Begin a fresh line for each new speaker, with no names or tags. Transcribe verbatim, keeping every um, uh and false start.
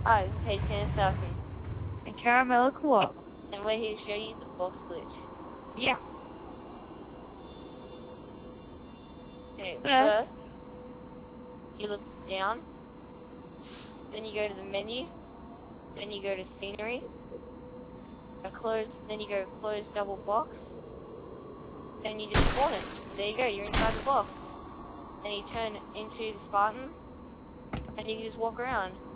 Hi, this is xHCNx
and caromellokoala.
and we're here to show you the box glitch.
Yeah.
Okay,
Yeah.
first, you look down, then you go to the menu, then you go to scenery, a close, then you go close double box, then you just spawn it. There you go, you're inside the box. Then you turn into the Spartan, and you can just walk around.